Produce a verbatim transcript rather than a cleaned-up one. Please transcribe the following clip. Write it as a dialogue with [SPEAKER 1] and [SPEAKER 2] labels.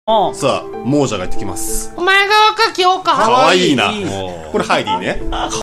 [SPEAKER 1] さあ、亡者がやってきます。
[SPEAKER 2] お前が若き王か。
[SPEAKER 1] かわいいな。
[SPEAKER 3] いい
[SPEAKER 1] これハイディね。